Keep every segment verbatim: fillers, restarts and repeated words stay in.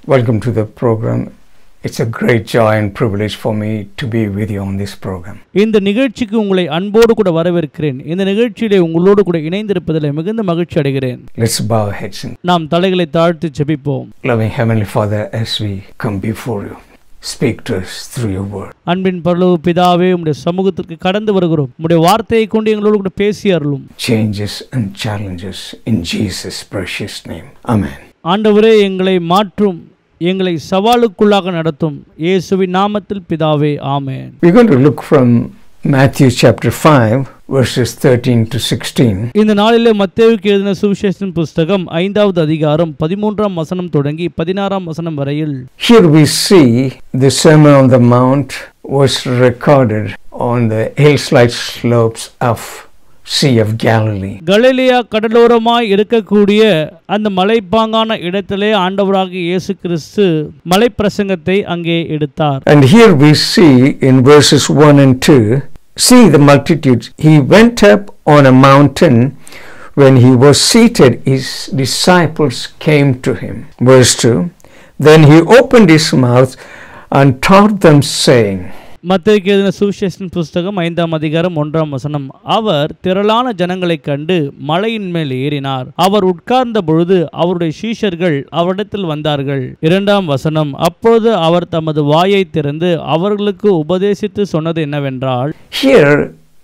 Welcome to the program. It's a great joy and privilege for me to be with you on this program. இந்த நிகழ்ச்சிக்கு உங்களை அன்போடு கூட வரவேற்கிறேன். இந்த நிகழ்ச்சியிலே உங்களோடு கூட இணைந்திருப்பதில் மிகுந்த மகிழ்ச்சி அடைகிறேன். Let's bow our heads and நாம் தலைகளை தாழ்த்தி ஜெபிப்போம். Loving Heavenly Father, as we come before you, speak to us through your word. அன்பின் பரலோக பிதாவே, உம்முடைய சமூகத்திற்கு கடந்து வருகிறோம். உம்முடைய வார்த்தையை கொண்டு எங்களோடு கூட பேசி அருளும். Changes and challenges in Jesus' precious name. Amen. ஆண்டவரே, எங்களை மாற்றும், எங்களை சவாலுக்குள்ளாக நடத்தும். இயேசுவின் நாமத்தில் பிதாவே, ஆமென். We're going to look from Matthew chapter five verses thirteen to sixteen. இந்த நாளிலே மத்தேயுவுக்கு எழுதின சுவிசேஷத்தின் புத்தகம் ஐந்தாவது அதிகாரம் பதிமூன்றாம் வசனம் தொடங்கி பதினாறாம் வசனம் வரையில். Here we see the Sermon on the Mount was recorded on the hillside slopes of Sea of Galilee. கலிலேயா கடலோரமாய் இருக்கக்கூடிய அந்த மலைப்பாங்கான இடத்திலே ஆண்டவராகிய இயேசு கிறிஸ்து மலை பிரசங்கத்தை அங்கே எடுத்தார். And here we see in verses one and two, see the multitudes. He went up on a mountain. When he was seated, his disciples came to him. Verse two, then he opened his mouth and taught them, saying. மத்தேயுக்கு எழுதின சுவிசேஷத்தின் புத்தகம் ஐந்தாம் அதிகாரம் ஒன்றாம் வசனம். அவர் திரளான ஜனங்களை கண்டு மலையின் மேல் ஏறினார். அவர் உட்கார்ந்த பொழுது அவருடைய சீஷர்கள் அவரிடத்தில் வந்தார்கள். இரண்டாம் வசனம், அப்பொழுது அவர் தமது வாயை திறந்து அவர்களுக்கு உபதேசித்து சொன்னது என்னவென்றால். Here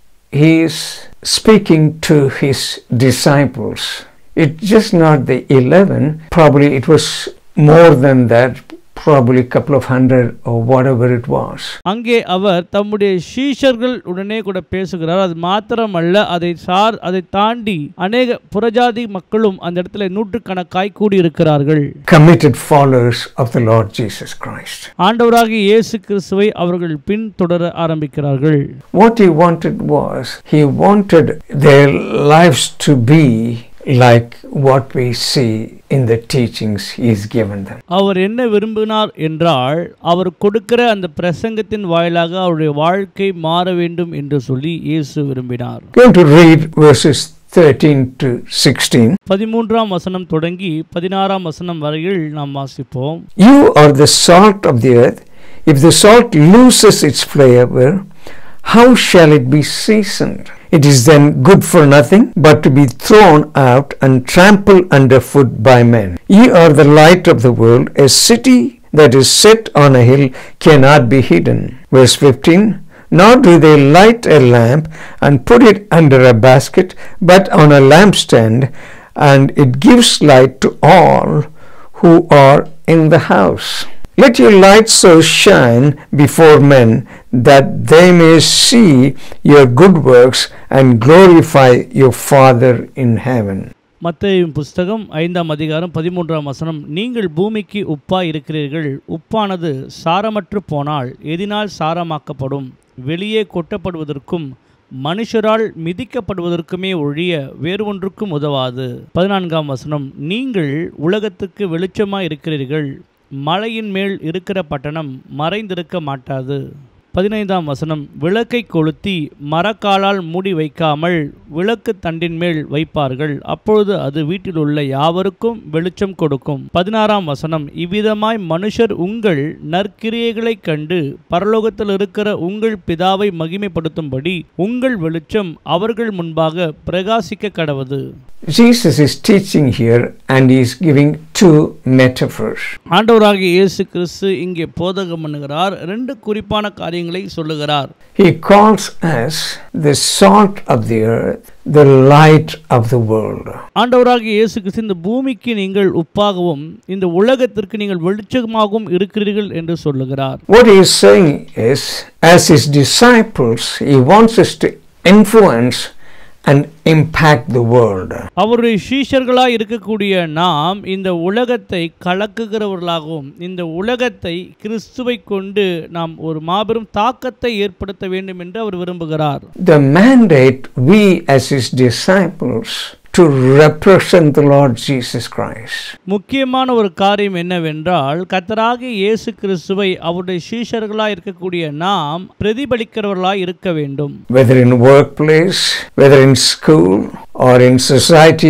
he is speaking to his disciples. It's just not the eleven. Probably it was more than that. Probably a couple of hundred or whatever it was. அங்கே அவர் தம்முடைய சீஷர்கள் உடனே கூட பேசுகிறார். அது மாத்திரமல்ல, அதை சார் அதை தாண்டி அநேக புறஜாதி மக்களும் அந்த இடத்துல நூற்றுக்கணக்காய் கூடி இருக்கிறார்கள். Committed followers of the Lord Jesus Christ. ஆண்டவராகிய இயேசு கிறிஸ்துவை அவர்கள் பின்தொடர ஆரம்பிக்கிறார்கள். What he wanted was, he wanted their lives to be like what we see in the teachings he has given them. அவர் என்ன விரும்பினார் என்றால், அவர் கொடுக்கிற அந்த பிரசங்கத்தின் வாயிலாக அவருடைய வாழ்க்கை மாற வேண்டும் என்று சொல்லி இயேசு விரும்பினார். Going to read verses thirteen to sixteen. பதிமூன்றாம் வசனம் தொடங்கி பதினாறாம் வசனம் வரையில் நாம் வாசிப்போம். You are the salt of the earth. If the salt loses its flavor, how shall it be seasoned? It is then good for nothing but to be thrown out and trampled underfoot by men. Ye are the light of the world. A city that is set on a hill cannot be hidden. Verse fifteen, nor do they light a lamp and put it under a basket, but on a lampstand, and it gives light to all who are in the house. Let your light so shine before men that they may see your good works and glorify your Father in heaven. மத்தேயுவின் புஸ்தகம் ஐந்தாம் அதிகாரம் பதிமூன்றாம் வசனம். நீங்கள் பூமிக்கு உப்பாய் இருக்கிறீர்கள். உப்பானது சாரமற்று போனால் எதினால் சாரமாக்கப்படும்? வெளியே கொட்டப்படுவதற்கும் மனுஷரால் மிதிக்கப்படுவதற்குமே ஒழிய வேறு ஒன்றுக்கும் உதவாது. பதினான்காம் வசனம், நீங்கள் உலகத்துக்கு வெளிச்சமாய் இருக்கிறீர்கள். மலையின் மேல் இருக்கிற பட்டணம் மறைந்திருக்க மாட்டாது. பதினைந்தாம் வசனம், விளக்கை கொளுத்தி மரக்காலால் மூடி வைக்காமல் விளக்கு தண்டின் மேல் வைப்பார்கள். அப்பொழுது அது வீட்டில் உள்ள யாவருக்கும் வெளிச்சம் கொடுக்கும். பதினாறாம் வசனம், இவ்விதமாய் மனுஷர் உங்கள் நற்கிரியைகளை கண்டு பரலோகத்தில் இருக்கிற உங்கள் பிதாவை மகிமைப்படுத்தும்படி உங்கள் வெளிச்சம் அவர்கள் முன்பாக பிரகாசிக்க கடவது. Jesus is teaching here and he is giving two metaphors. ஆண்டவராகிய இயேசு கிறிஸ்து இங்கே போதகம் பண்ணுகிறார். ரெண்டு குறிப்பான காரியங்களை சொல்லுகிறார். He calls us the salt of the earth, the light of the world. ஆண்டவராகிய இயேசு கிறிஸ்து இந்த பூமிக்கு நீங்கள் உப்பாகவும் இந்த உலகத்திற்கு நீங்கள் வெளிச்சமாகவும் இருக்கிறீர்கள் என்று சொல்லுகிறார். What he is saying is, as his disciples, he wants us to influence and impact the world. அவருடைய சீஷர்களாய் இருக்கக்கூடிய நாம் இந்த உலகத்தை கலக்குகிறவர்களாகவும் இந்த உலகத்தை கிறிஸ்துவை கொண்டு நாம் ஒரு மாபெரும் தாக்கத்தை ஏற்படுத்த வேண்டும் என்று அவர் விரும்புகிறார். The mandate we as his disciples to represent the Lord Jesus Christ. முக்கியமான ஒரு காரியம் என்னவென்றால், கர்த்தராகிய இயேசு கிறிஸ்துவை அவருடைய சீஷர்களாய் இருக்கக்கூடிய நாம் பிரதிபலிக்கிறவர்களாய் இருக்க வேண்டும். Whether in workplace, whether in school or in society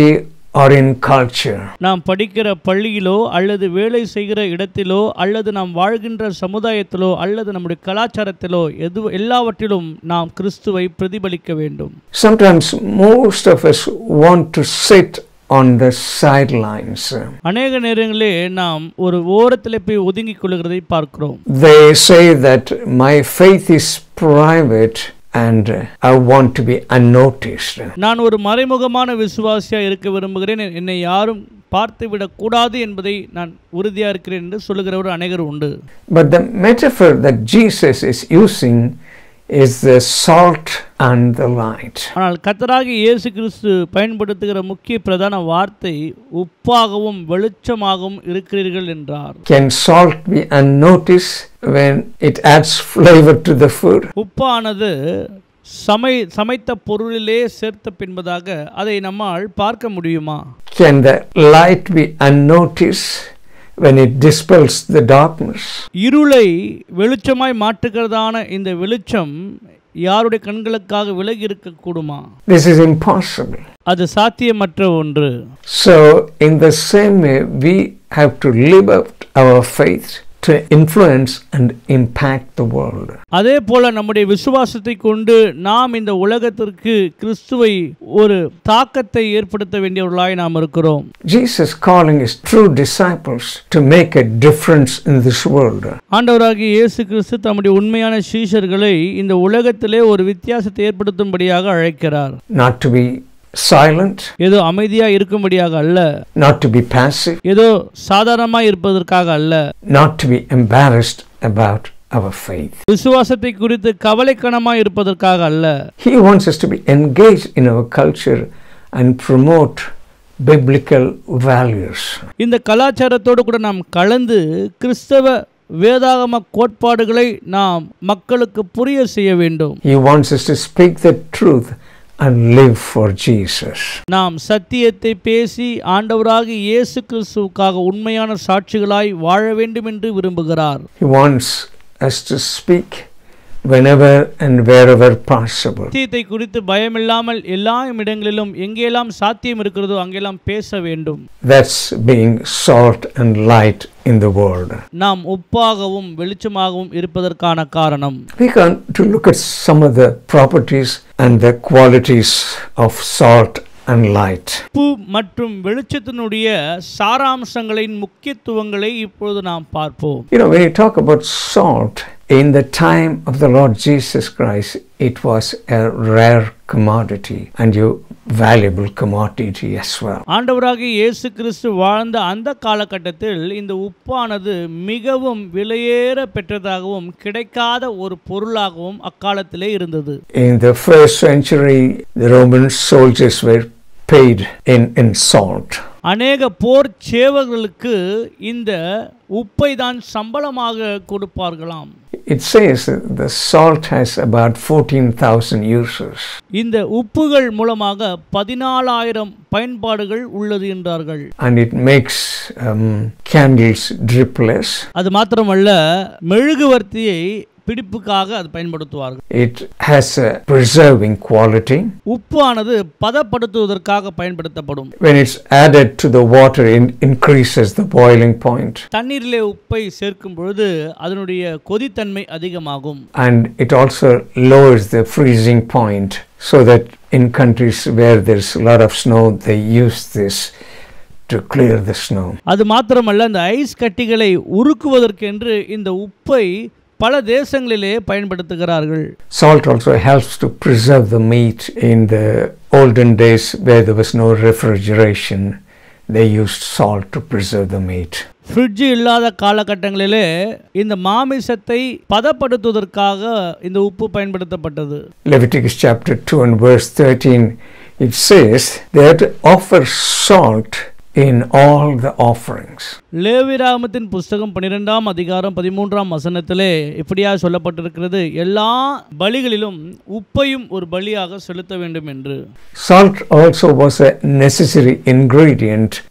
or in culture. நாம் படிக்கிற பள்ளியிலோ அல்லது வேலை செய்கிற இடத்திலோ அல்லது நாம் வாழ்கின்ற சமுதாயத்திலோ அல்லது நம்முடைய கலாச்சாரத்திலோ எது எல்லாவற்றிலும் நாம் கிறிஸ்துவை பிரதிபலிக்க வேண்டும். Sometimes most of us want to sit on the sidelines. அநேக நேரங்களிலே நாம் ஒரு ஓரத்திலே போய் ஒதுங்கிக் கொள்கிறதை பார்க்கிறோம். They say that my faith is private and I want to be unnoticed. நான் ஒரு மறைமுகமான விசுவாசியா இருக்க விரும்புகிறேன், என்னை யாரும் பார்த்து விடக் கூடாது என்பதை நான் உறுதியா இருக்கிறேன் என்று சொல்லுகிறவர் அநேகர் உண்டு. But the metaphor that Jesus is using is the salt and the light. ஆனால் கர்த்தராகிய இயேசு கிறிஸ்து பயன்படுத்துகிற முக்கிய பிரதான வார்த்தை உப்பாகவும் வெளிச்சமாகவும் இருக்கிறீர்கள் என்றார். Can salt be unnoticed when it adds flavor to the food? உப்பானது சமை சமைத்த பொருளிலே சேர்த்த பின்பதாக அதை நம்மால் பார்க்க முடியுமா? Can the light be unnoticed when it dispels the darkness? இருளை வெளிச்சமாய் மாற்றுகிறதான இந்த வெளிச்சம் யாருடைய கண்களுக்காக விலகி இருக்க கூடுமா? This is impossible. அது சாத்தியமற்ற ஒன்று. So in the same way we have to live out our faith to influence and impact the world. அதே போல நம்முடைய விசுவாசத்தை கொண்டு நாம் இந்த உலகத்திற்கு கிறிஸ்துவை ஒரு தாக்கத்தை ஏற்படுத்த வேண்டியவர்களாய் நாம் இருக்கிறோம். Jesus calling his true disciples to make a difference in this world. ஆண்டவராகிய இயேசு கிறிஸ்து தம்முடைய உண்மையான சீஷர்களை இந்த உலகத்திலே ஒரு வித்தியாசத்தை ஏற்படுத்தும்படியாக அழைக்கிறார். Not to be silent, ஏதோ அமைதியா இருக்கும்படியாக அல்ல, not to be passive, ஏதோ சாதாரணமாய் இருப்பதற்காக அல்ல, not to be embarrassed about our faith. விசுவாசத்தை குறித்து கவலைக்கணமாய் இருப்பதற்காக அல்ல. He wants us to be engaged in our culture and promote biblical values. இந்த கலாச்சாரத்தோடு கூட நாம் கலந்து கிறிஸ்தவ வேதாகம கோட்பாடுகளை நாம் மக்களுக்கு புரிய செய்ய வேண்டும். He wants us to speak the truth and live for Jesus. நாம் சத்தியத்தை பேசி ஆண்டவராகிய இயேசு கிறிஸ்துவுக்காக உண்மையான சாட்சிகளாய் வாழ வேண்டும் என்று விரும்புகிறார். He wants us to speak whenever and wherever possible. சத்தியத்தை குறித்து பயமில்லாமல் எல்லா இடங்களிலும் எங்கெல்லாம் சாத்தியம் இருக்கிறதோ அங்கெல்லாம் பேச வேண்டும். That's being salt and light in the world. நாம் உப்பாகவும் வெளிச்சமாகவும் இருப்பதற்கான காரணம். We can to look at some of the properties and the qualities of salt and light. உப்பு மற்றும் வெளிச்சத்தினுடைய சாராம்சங்களின் முக்கியத்துவங்களை இப்பொழுது நாம் பார்ப்போம். You know, when you talk about salt, in the time of the Lord Jesus Christ, it was a rare commodity and you valuable commodity as well. ஆண்டவராகிய இயேசு கிறிஸ்து வாழ்ந்த அந்த காலகட்டத்தில் இந்த உப்பானது மிகவும் விலையேற பெற்றதாகவும் கிடைக்காத ஒரு பொருளாகவும் அக்காலத்திலே இருந்தது. In the first century, the Roman soldiers were paid in in salt. அநேக போர் சேவகர்களுக்கு இந்த உப்பை தான் சம்பளமாக கொடுப்பார்களாம். It says that the salt has about fourteen thousand uses. இந்த உப்புகள் மூலமாக பதினாலாயிரம் பயன்பாடுகள் உள்ளது என்றார்கள். And it makes um, candles dripless. அது மாத்திரமல்ல, மெழுகுவர்த்தியை பிடிப்புக்காக அது பயன்படுத்துவார்கள். It has a preserving quality. உப்பானது பதப்படுத்துவதற்காக பயன்படுத்தப்படும். When it's added to the water, it increases the boiling point. தண்ணீரிலே உப்பை சேர்க்கும் பொழுது அதனுடைய கொதித்தன்மை அதிகமாகும். And it also lowers the freezing point, so that in countries where there's a lot of snow, they use this to clear the snow. அது மாத்திரமல்ல, இந்த ice கட்டிகளை உருக்குவதற்கென்று இந்த உப்பை பல தேசங்களிலே பயன்படுத்துகிறார்கள். Salt also helps to preserve the meat. In the olden days where there was no refrigeration, they used salt to preserve the meat. Fridge இல்லாத காலகட்டங்களிலே இந்த மாமிசத்தை பதப்படுத்துவதற்காக இந்த உப்பு பயன்படுத்தப்பட்டது. Leviticus chapter two and verse thirteen, it says they had to offer salt in all the offerings. லேவியராகமத்தின் புஸ்தகம் பன்னிரண்டாம் அதிகாரம் பதிமூன்றாம் வசனத்திலே இப்படியாக சொல்லப்பட்டிருக்கிறது, எல்லா பலிகளிலும் உப்பையும் ஒரு பலியாக செலுத்த வேண்டும் என்று. Salt also was a necessary ingredient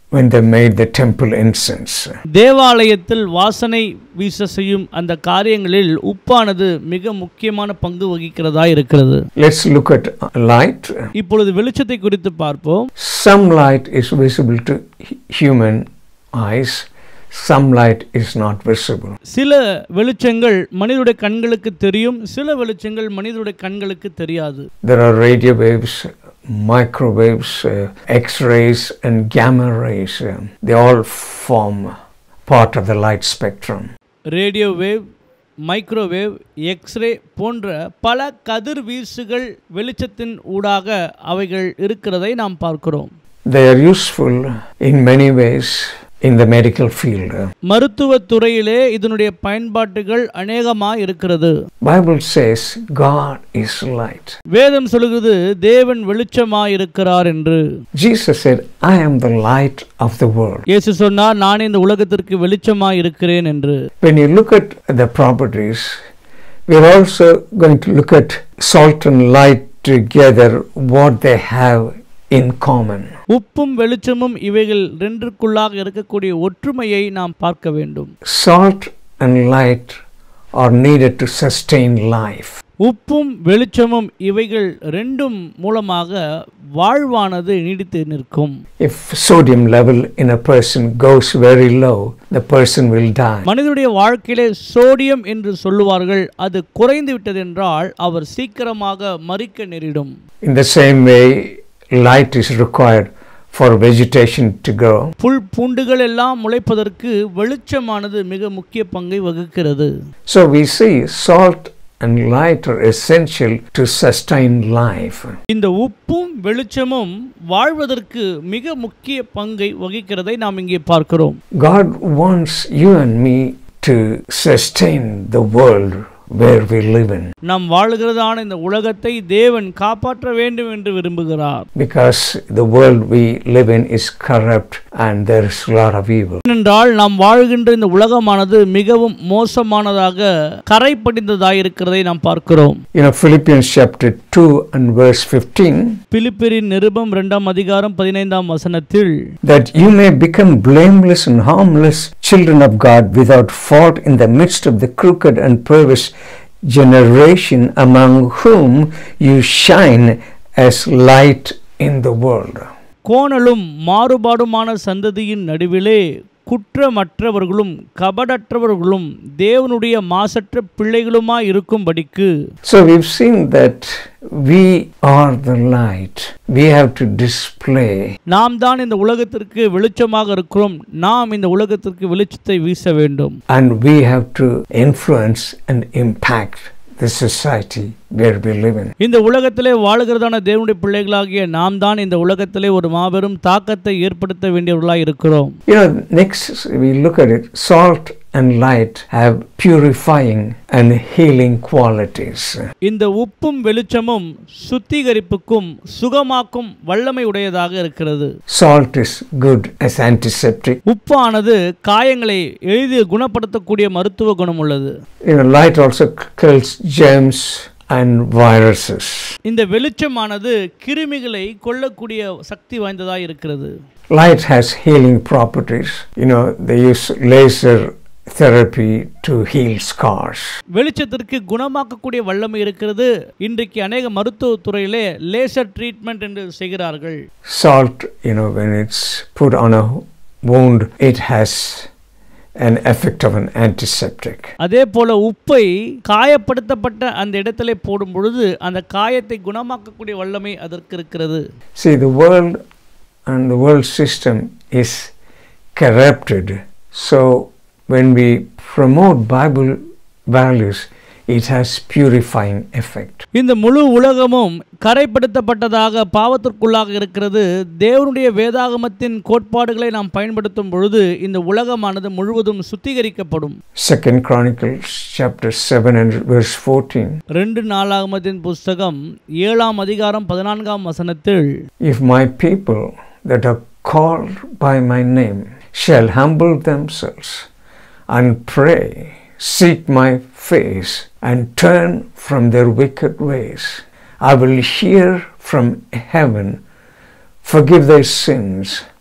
when they made the temple incense. தேவாலயத்தில் வாசனை வீச செய்யும் அந்த காரியங்களில் உப்பானது மிக முக்கியமான பங்கு வகிக்கிறதா இருக்கிறது. Let's look at light. இப்பொழுது வெளிச்சத்தை குறித்து பார்ப்போம். Some light is visible to human eyes. Some light is not visible. சில வெளிச்சங்கள் மனிதனுடைய கண்களுக்கு தெரியும், சில வெளிச்சங்கள் மனிதனுடைய கண்களுக்கு தெரியாது. There are radio waves, microwaves, uh, X-rays and gamma rays. Uh, they all form part of the light spectrum. Radio wave, microwave, x-ray போன்ற பல கதிர்வீசுகள் வெளிச்சத்தின் ஊடாக அவைகள் இருக்கிறதை நாம் பார்க்கிறோம். They are useful in many ways in the medical field. மருத்துவ துறையிலே இதனுடைய பயன்பாடுகள் அநேகமாக இருக்கிறது. Bible says God is light. வேதம் சொல்கிறது தேவன் வெளிச்சமாய் இருக்கிறார் என்று. Jesus said, I am the light of the world. இயேசு சொன்னார், நான் இந்த உலகத்திற்கு வெளிச்சமாய் இருக்கிறேன் என்று. When you look at the properties, we are also going to look at salt and light together, what they have in common. உப்பும் வெளிச்சமும் இவைகள் ரெண்டுக்குள்ளாக இருக்கக்கூடிய ஒற்றுமையை நாம் பார்க்க வேண்டும். Salt and light are needed to sustain life. உப்பும் வெளிச்சமும் இவைகள் ரெண்டும் மூலமாக வாழ்வானது நீடித்து நிற்கும். If sodium level in a person goes very low, the person will die. மனிதனுடைய வாழ்க்கையிலே சோடியம் என்று சொல்லுவார்கள், அது குறைந்து விட்டது என்றால் அவர் சீக்கிரமாக மரிக்க நேரிடும். In the same way, light is required for vegetation to grow. புல் பூண்டுகள் எல்லாம் முளைப்பதற்கு வெளிச்சமானது மிக முக்கிய பங்கை வகிக்கிறது. So we see salt and light are essential to sustain life. இந்த உப்பும் வெளிச்சமும் வாழ்வதற்கு மிக முக்கிய பங்கை வகிக்கிறதை நாம் இங்கே பார்க்கிறோம். God wants you and me to sustain the world where we live in. நாம் வாழுகிறதான இந்த உலகத்தை தேவன் காப்பாற்ற வேண்டும் என்று விரும்புகிறார். Because the world we live in is corrupt and there is a lot of evil. ஏனென்றால் நாம் வாழ்கின்ற இந்த உலகமானது மிகவும் மோசமானதாக கரை படிந்ததாக இருக்கிறதை நாம் பார்க்கிறோம். You know, Philippians chapter two and verse fifteen. பிலிப்பியரின் நிருபம் இரண்டாம் அதிகாரம் பதினைந்தாம் வசனத்தில், that you may become blameless and harmless children of God without fault in the midst of the crooked and perverse generation among whom you shine as light in the world. கோணலும் மாறுபாடுமான சந்ததியின் நடுவிலே குற்றமற்றவர்களும் கபடற்றவர்களும் தேவனுடைய மாசற்ற பிள்ளைகளுமாய் இருக்கும்படிக்கு. So we've seen that we are the light. We have to display. நாம் தான் இந்த உலகத்திற்கு வெளிச்சமாக இருக்கிறோம். நாம் இந்த உலகத்திற்கு வெளிச்சத்தை வீச வேண்டும். And we have to influence and impact the society where we live in. இந்த உலகத்திலே வாழுகிறதான தேவனுடைய பிள்ளைகளாகிய நாம் தான் இந்த உலகத்திலே ஒரு மாபெரும் தாக்கத்தை ஏற்படுத்த வேண்டியவர்களாய் இருக்கிறோம். You know, next we look at it. Salt and light have purifying and healing qualities. இந்த உப்பும் வெளிச்சமும் சுத்திகரிப்புக்கும் சுகமாக்கும் வல்லமை உடையதாக இருக்கிறது. Salt is good as antiseptic. உப்பானது காயங்களை எளிதில் குணப்படுத்தக்கூடிய மருத்துவ குணம் உள்ளது. You know, light also kills germs and viruses. இந்த வெளிச்சமானது கிருமிகளை கொல்லக்கூடிய சக்தி வாய்ந்ததாக இருக்கிறது. Light has healing properties. You know, they use laser therapy to heal scars. வெளிச்சத்திற்கு குணமாக்கக்கூடிய வல்லமை இருக்கிறது. இன்றைக்கு அநேக மருத்துவ துறையிலே லேசர் ட்ரீட்மெண்ட் என்று செய்கிறார்கள். Salt, you know, when it's put on a wound, it has an effect of an antiseptic. அதே போல உப்பை காயப்படுத்தப்பட்ட அந்த இடத்திலே போடும் பொழுது அந்த காயத்தை குணமாக்கக்கூடிய வல்லமை அதற்கு இருக்கிறது. See, the world and the world system is corrupted. So when we promote Bible values, it has purifying effect. இந்த முழு உலகமும் கரைப்படுத்தப்பட்டதாக பாவத்திற்குள்ளாக இருக்கிறது. தேவனுடைய வேதாகமத்தின் கோட்பாடுகளை நாம் பயன்படுத்தும் பொழுது இந்த உலகமானது முழுவதும் சுத்திகரிக்கப்படும். Second Chronicles chapter seven and verse fourteen. ரெண்டு நாளாகமத்தின் புஸ்தகம் ஏழாம் அதிகாரம் பதினான்காம் வசனத்தில், If my people that are called by my name shall humble themselves and pray, seek my face, and turn from their wicked ways, I will hear from heaven, forgive their sins,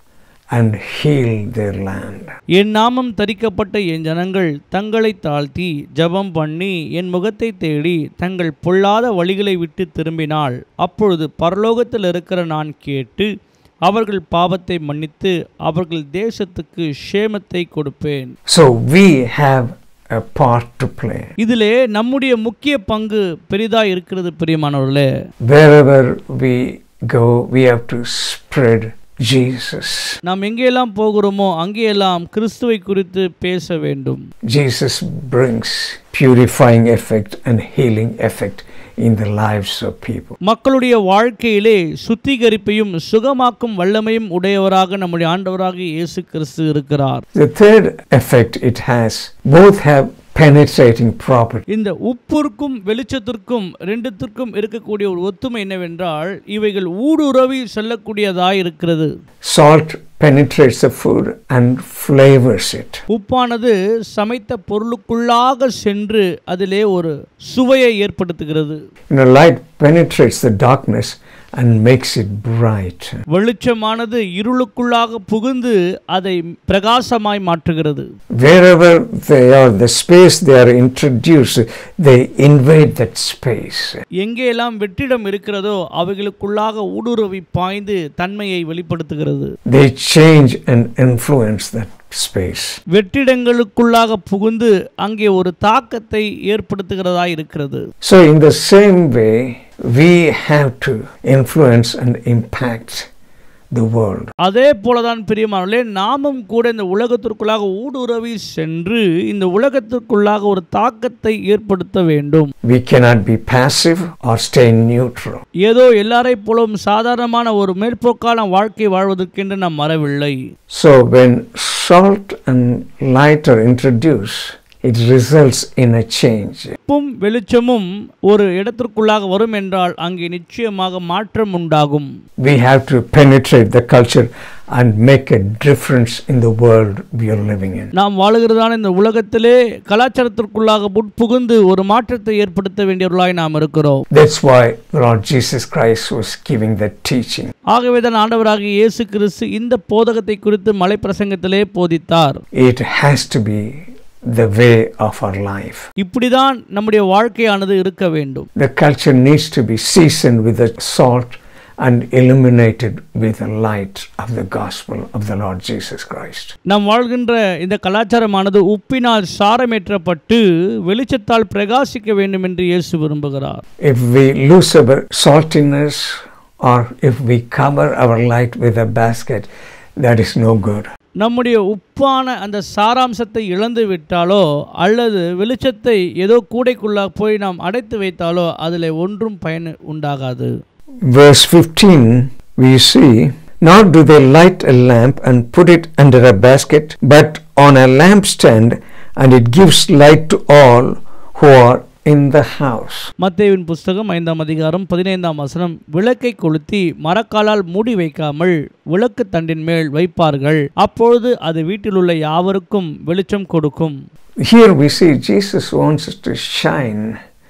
and heal their land. என் நாமம் தரிக்கப்பட்ட என் ஜனங்கள் தங்களை தாழ்த்தி ஜெபம் பண்ணி என் முகத்தை தேடி தங்கள் பொல்லாத வழிகளை விட்டு திரும்பினால் அப்பொழுது பரலோகத்தில் இருக்கிற நான் கேட்டு அவர்கள் பாவத்தை மன்னித்து அவர்கள் தேசத்துக்கு ஷேமத்தை கொடுப்பேன். So we have a part to play. இதிலே நம்முடைய முக்கிய பங்கு பெரிதா இருக்கிறது பிரியமானவர்களே. Wherever we go, we have to spread Jesus. நாம் எங்கெல்லாம் போகிறோமோ அங்கெல்லாம் கிறிஸ்துவை குறித்து பேச வேண்டும். Jesus brings purifying effect and healing effect in the lives of people. மக்களுடைய வாழ்க்கையிலே சுத்திகரிப்பையும் சுகமாக்கும் வல்லமையும் உடையவராக நம்முடைய ஆண்டவராகிய இயேசு கிறிஸ்து இருக்கிறார். The third effect it has, both have penetrating property. இந்த உப்புக்கும் வெளிச்சத்திற்கும் ரெண்டுத்திற்கும் இருக்கக்கூடிய ஒரு ஒத்துமை என்னவென்றால் இவைகள் ஊடுருவி செல்லக்கூடியதாய் இருக்கிறது. Salt penetrates the food and flavors it. உப்பானது சமைத்த பொருளுக்குள்ளாக சென்று அதிலே ஒரு சுவையை ஏற்படுத்துகிறது. You know, light penetrates the darkness and makes it bright. வெளிச்சமானது இருளுக்குள்ளாக புகுந்து அதை பிரகாசமாய் மாற்றுகிறது. Wherever they are, the space they are introduced, they invade that space. எங்கெல்லாம் வெற்றிடம் இருக்கிறதோ அவைகளுக்குள்ளாக ஊடுருவி பாய்ந்து தன்மையை வெளிப்படுத்துகிறது. They change and influence that space. வெற்றிடங்களுக்குள்ளாக புகுந்து அங்கே ஒரு தாக்கத்தை ஏற்படுத்துகிறதா இருக்கிறது. So in the same way, we have to influence and impact the world. அதே போலதான் பிரியமானவர்களே, நாமும் கூட இந்த உலகத்திற்குள்ளாக ஊடுருவி சென்று இந்த உலகத்திற்குள்ளாக ஒரு தாக்கத்தை ஏற்படுத்த வேண்டும். We cannot be passive or stay neutral. ஏதோ எல்லாரை போலும் சாதாரணமான ஒரு மேற்போக்கான வாழ்க்கை வாழ்வதற்கென்று நாம் மறவில்லை. So when salt and light are introduced, it results in a change. உப்பும் வெளிச்சமும் ஒரு இடத்திற்குள்ளாக வரும் என்றால் அங்கே நிச்சயமாக மாற்றம் உண்டாகும். We have to penetrate the culture and make a difference in the world we are living in. நாம் வாழுகிறதான இந்த உலகத்திலே கலாச்சாரத்திற்குள்ளாக புகுந்து ஒரு மாற்றத்தை ஏற்படுத்த வேண்டியவர்களாய் நாம் இருக்கிறோம். That's why Lord Jesus Christ was giving that teaching. ஆகவேதான் ஆண்டவராகிய இயேசு கிறிஸ்து இந்த போதகத்தை குறித்து மலை பிரசங்கத்திலே போதித்தார். It has to be the way of our life. இப்படிதான் நம்முடைய வாழ்க்கையானது இருக்க வேண்டும். The culture needs to be seasoned with the salt and illuminated with the light of the gospel of the Lord Jesus Christ. நாம் வாழ்கின்ற இந்த கலாச்சாரமானது உப்பினால் சாரமேற்றப்பட்டு வெளிச்சத்தால் பிரகாசிக்க வேண்டும் என்று இயேசு விரும்புகிறார். If we lose our saltiness or if we cover our light with a basket, that is no good. நம்முடைய உப்பான அந்த சாராம்சத்தை இழந்து விட்டாலோ அல்லது வெளிச்சத்தை ஏதோ கூடைக்குள்ள போய் நாம் அடைத்து வைத்தாலோ அதில் ஒன்றும் பயன் உண்டாகாது. Verse fifteen, we see, nor do they light a lamp and put it under a basket, but on a lampstand, and it gives light to all who are in the house. மத்தேயுவின் புஸ்தகம் ஐந்தாம் அதிகாரம் பதினைந்தாம் வசனம், விளக்கை கொளுத்தி மரக்காலால் மூடி வைக்காமல் விளக்கு தண்டின் மேல் வைப்பார்கள், அப்பொழுது அது வீட்டில் உள்ள யாவருக்கும் வெளிச்சம் கொடுக்கும். Here we see Jesus wants us to shine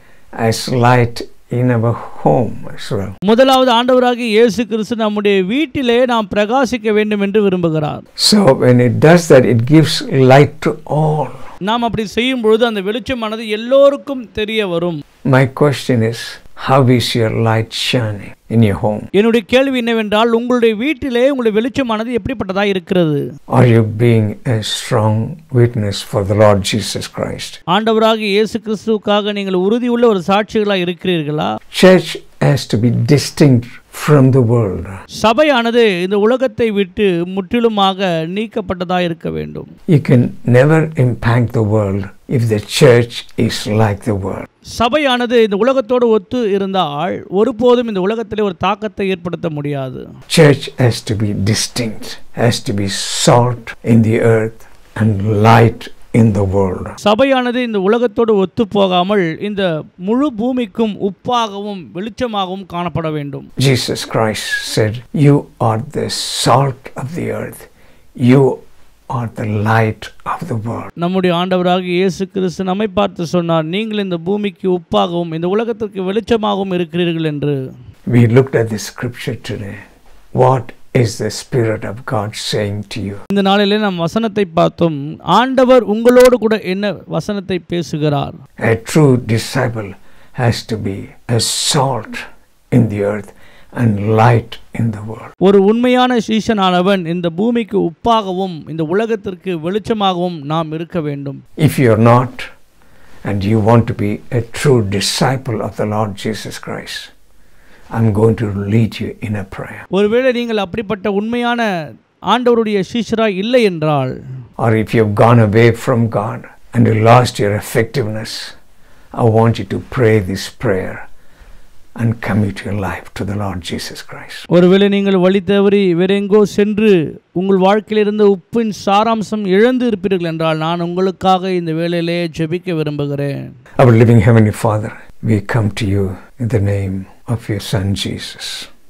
as light in our home as well. முதலாவது ஆண்டவராகிய இயேசு கிறிஸ்து நம்முடைய வீட்டிலே நாம் பிரகாசிக்க வேண்டும் என்று விரும்புகிறார். So when it does that, it gives light to all. நாம் அப்படி செய்யும் பொழுது அந்த வெளிச்சமானது எல்லோருக்கும் தெரிய வரும். My question is, how is your light shining in your home? என்னுடைய கேள்வி என்னவென்றால், உங்களுடைய வீட்டிலே உங்களுடைய வெளிச்சமானது எப்படிப்பட்டதா இருக்கிறது? Are you being a strong witness for the Lord Jesus Christ? ஆண்டவராகிய இயேசு கிறிஸ்துவுக்காக நீங்கள் உறுதியுள்ள ஒரு சாட்சிகளாக இருக்கிறீர்களா? Church has to be distinct from the world. சபையானது இந்த உலகத்தை விட்டு முற்றிலுமாக நீக்கப்பட்டதா இருக்க வேண்டும். You can never impact the world if the church is like the world. சபையானது இந்த உலகத்தோடு ஒத்து இருந்தால் ஒருபோதும் இந்த உலகத்திலே ஒரு தாக்கத்தை ஏற்படுத்த முடியாது. Church has to be distinct, has to be salt in the earth and light in the world. சபையானது இந்த உலகத்தோடு ஒத்து போகாமல் இந்த முழு பூமிக்கும் உப்பாகவும் வெளிச்சமாகவும் காணப்பட வேண்டும். Jesus Christ said, you are the salt of the earth, you are the light of the world. நம்முடைய ஆண்டவராகிய இயேசு கிறிஸ்து நம்மை பார்த்து சொன்னார், நீங்கள் இந்த பூமிக்கு உப்பாகவும் இந்த உலகத்திற்கு வெளிச்சமாகவும் இருக்கிறீர்கள் என்று. We looked at the scripture today. What is the Spirit of God saying to you? இந்த நாளிலே நாம் வசனத்தை பார்த்தோம். ஆண்டவர் உங்களோடு கூட என்ன வசனத்தை பேசுகிறார்? A true disciple has to be a salt in the earth and light in the world. ஒரு உண்மையான சீஷனானவன் இந்த பூமிக்கு உப்பாகவும் இந்த உலகத்திற்கு வெளிச்சமாகவும் நாம் இருக்க வேண்டும். If you are not and you want to be a true disciple of the Lord Jesus Christ, I'm going to lead you in a prayer. ஒருவேளை நீங்கள் அப்படிப்பட்ட உண்மையான ஆண்டவருடைய சீஷராய் இல்லை என்றால், or if you have gone away from God and you lost your effectiveness, I want you to pray this prayer and commit your life to the Lord Jesus Christ. ஒருவேளை நீங்கள் வழி தவறி வேறெங்கோ சென்று உங்கள் வாழ்க்கையில் இருந்த உப்பின் சாராம்சம் இழந்து இருப்பீர்கள் என்றால், நான் உங்களுக்காக இந்த வேளையிலே ஜெபிக்க விரும்புகிறேன். Our living Heavenly Father, we come to you in the name of your Son Jesus.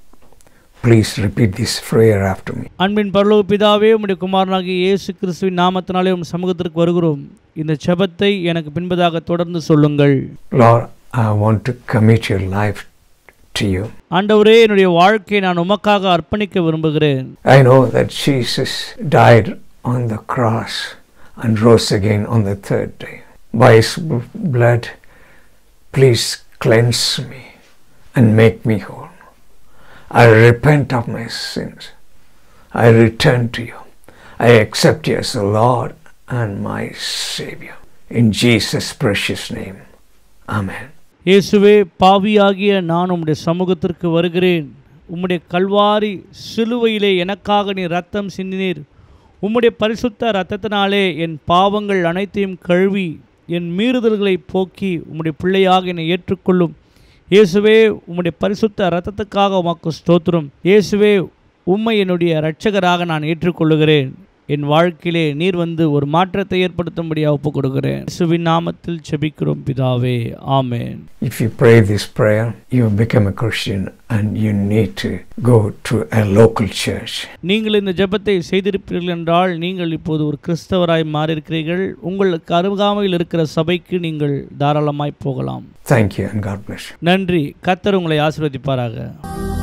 Please repeat this prayer after me. அன்பின் பரலோக பிதாவே, உம்முடைய குமாரனாகிய இயேசு கிறிஸ்துவின் நாமத்தினாலே உம் சமூகத்திற்கு வருகிறோம். இந்த ஜெபத்தை எனக்கு பின்பதாக தொடர்ந்து சொல்லுங்கள். Lord, I want to commit your life to you. ஆண்டவரே, என்னுடைய வாழ்க்கையை நான் உமக்காக அர்ப்பணிக்க விரும்புகிறேன். I know that Jesus died on the cross and rose again on the third day. By his blood, please cleanse me and make me whole. I repent of my sins. I return to you. I accept you as the Lord and my Savior. In Jesus' precious name. Amen. இயேசுவே, பாவியாகிய நான் உம்முடைய சமூகத்திற்கு வருகிறேன். உம்முடைய கல்வாரி சிலுவையிலே எனக்காக நீர் இரத்தம் சிந்தினீர். உம்முடைய பரிசுத்த இரத்தத்தினாலே என் பாவங்கள் அனைத்தையும் கழுவி என் மீறுதல்களை போக்கி உம்முடைய பிள்ளையாக என்னை ஏற்றுக்கொள்ளும். இயேசுவே, உம்முடைய பரிசுத்த இரத்தத்துக்காக உமக்கு ஸ்தோத்திரம். இயேசுவே, உம்மை என்னுடைய இரட்சகராக நான் ஏற்றுக்கொள்ளுகிறேன். என் வாழ்க்கையிலே நீர் வந்து ஒரு மாற்றத்தை ஏற்படுத்தும்படியாக ஒப்புக் கொடுக்கிறேன். இயேசுவின் நாமத்தில் ஜெபிக்கிறோம் பிதாவே, ஆமென். If you pray this prayer, you become a Christian and you need to go to a local church. நீங்கள் இந்த ஜெபத்தை செய்திருப்பீர்கள் என்றால் நீங்கள் இப்போது ஒரு கிறிஸ்தவராய் மாறியிருக்கிறீர்கள். உங்களுக்கு அருகாமையில் இருக்கிற சபைக்கு நீங்கள் தாராளமாய் போகலாம். Thank you and God bless you. நன்றி. கர்த்தர் உங்களை ஆசீர்வதிப்பாராக.